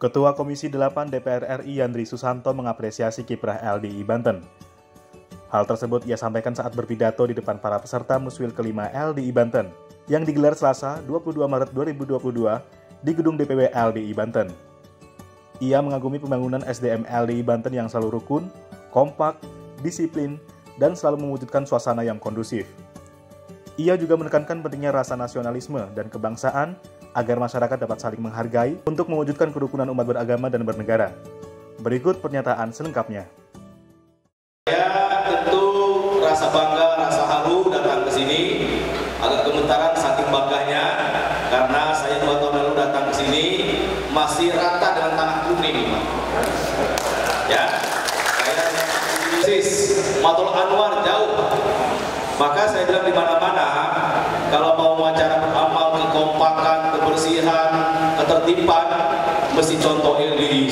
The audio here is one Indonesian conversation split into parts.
Ketua Komisi 8 DPR RI Yandri Susanto mengapresiasi kiprah LDI Banten. Hal tersebut ia sampaikan saat berpidato di depan para peserta Muswil kelima LDI Banten yang digelar Selasa 22 Maret 2022 di gedung DPW LDI Banten. Ia mengagumi pembangunan SDM LDI Banten yang selalu rukun, kompak, disiplin, dan selalu mewujudkan suasana yang kondusif. Ia juga menekankan pentingnya rasa nasionalisme dan kebangsaan agar masyarakat dapat saling menghargai untuk mewujudkan kerukunan umat beragama dan bernegara. Berikut pernyataan selengkapnya. Saya tentu rasa bangga, rasa haru datang ke sini. Agak gemetaran saking bangganya karena saya 2 tahun lalu datang ke sini masih rata dengan tanah kuning, Pak. Ya, saya persis Matul Anwar jauh, Pak. Maka saya bilang di mana-mana kalau mau acara beramal kekompakan, kebersihan, ketertiban, mesti contoh LDI.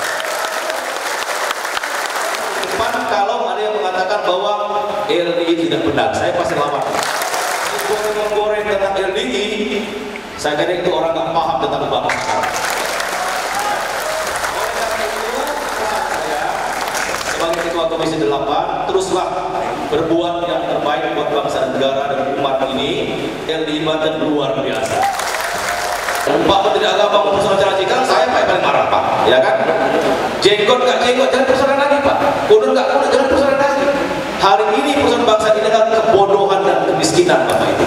Depan kalau ada yang mengatakan bahwa LDI tidak benar, saya pasti lawan. Goreng tentang LDI, saya kira itu orang nggak paham tentang bangsa. Oleh karena itu, saya sebagai Ketua Komisi 8 teruslah berbuat yang terbaik buat bangsa dan negara dan umat ini. LDI Banten luar biasa. Pak Menteri Agama persoalan cara cikal, saya Pak yang paling marah, Pak, ya kan? Jenggot nggak jenggot, jangan persoalan lagi, Pak. Kudus nggak kudus, jangan persoalan lagi. Hari ini persoalan bangsa ini adalah kebodohan dan kemiskinan, Bapak Ibu.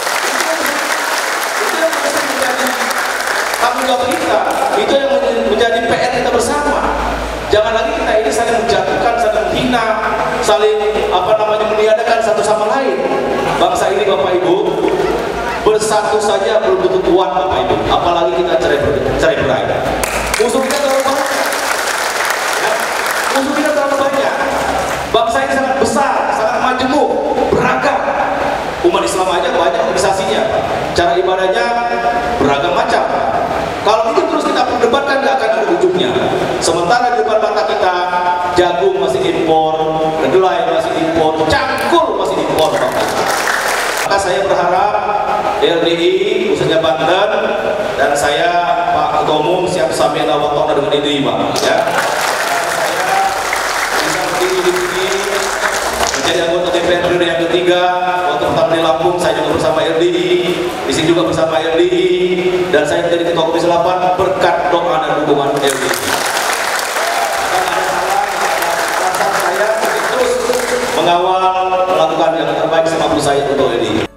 Itu yang harus menjadi tanggung jawab kita. Itu yang menjadi PR kita bersama. Jangan lagi kita ini saling menjatuhkan, saling menghina, saling meniadakan satu sama lain. Bangsa ini, Bapak Ibu, bersatu saja belum tentu kuat, Bapak Ibu. Apalagi kita cerai-berai. Musuh kita terlalu banyak. Ya, musuh kita terlalu banyak. Bangsa ini sangat besar, sangat majemuk, beragam. Umat Islam aja banyak organisasinya, cara ibadahnya beragam macam. Kalau itu terus kita perdebatkan, nggak akan ada ujungnya. Sementara di depan mata kita, jagung masih impor, kedelai masih impor, cangkul masih impor. Maka saya berharap LDI, khususnya Banten, dan saya Pak Ketua Umum siap sambil lawat dengan LDI, Pak. Ya. Saya bisa berdiri di sini menjadi anggota DPR periode yang ketiga. Waktu pertama di Lampung saya juga bersama LDI, di sini juga bersama LDI, dan saya menjadi Ketua Komisi 8 berkat doa dan dukungan LDI. Mengawal, melakukan yang terbaik semampu saya untuk LDI.